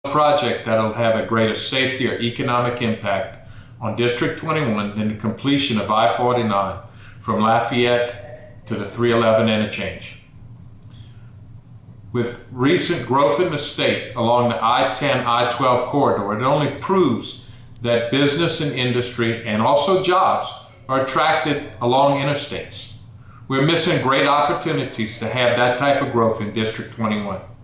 project that'll have a greater safety or economic impact on District 21 than the completion of I-49 from Lafayette to the 311 interchange. With recent growth in the state along the I-10, I-12 corridor, it only proves that business and industry and also jobs are attracted along interstates. We're missing great opportunities to have that type of growth in District 21.